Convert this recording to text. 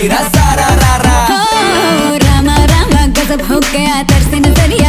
वीरा सारा रारा। रामा रामा गजब हो गया तरसे नजरिया।